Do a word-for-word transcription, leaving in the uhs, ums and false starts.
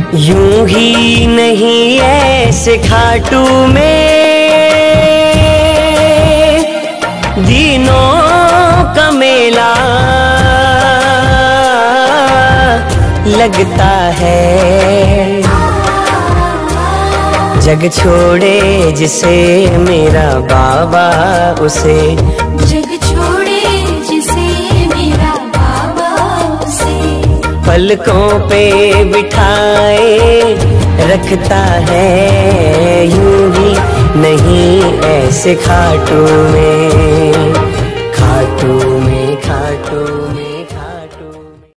यूं ही नहीं ऐसे खाटू में दिनों का मेला लगता है। जग छोड़े जिसे मेरा बाबा उसे, जग छोड़े जिसे मेरा बाबा उसे, पलकों पे बिठाए रखता है। यूं ही नहीं ऐसे खाटू में, खाटू